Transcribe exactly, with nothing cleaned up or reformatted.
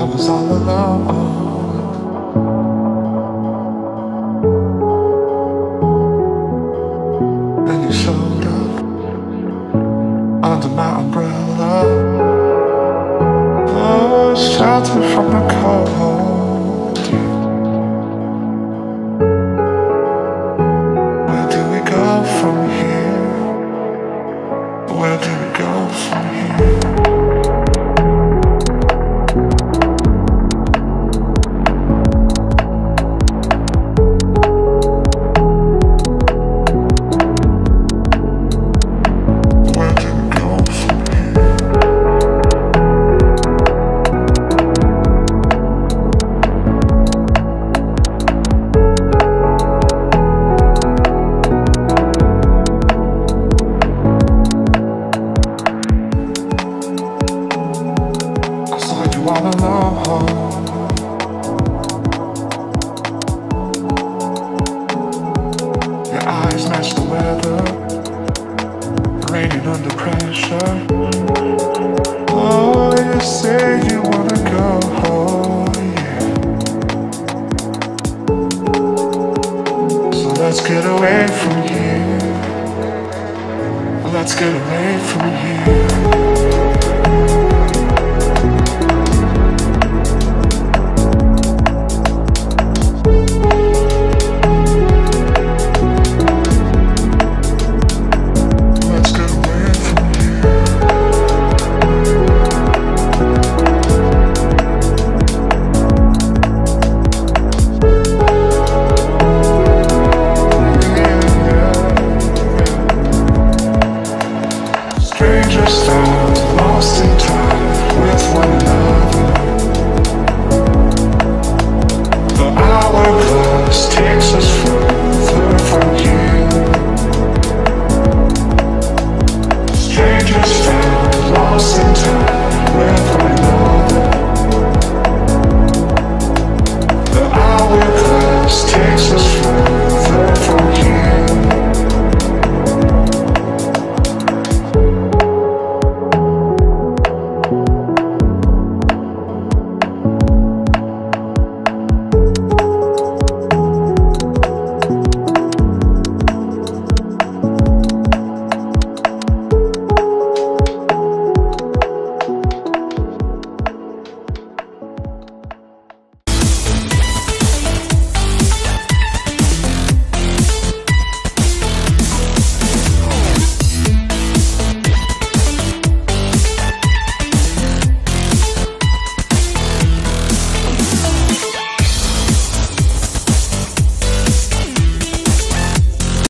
was all alone. Then you showed up under my umbrella. Oh, shelter from the cold. Where do we go from here? Where do we go from here? All alone. Your eyes match the weather, raining under pressure. Oh, you say you wanna go home, yeah. So let's get away from here. Let's get away from here. Strangers stand lost in time with one another. The hourglass takes us further from here. Strangers found lost in time.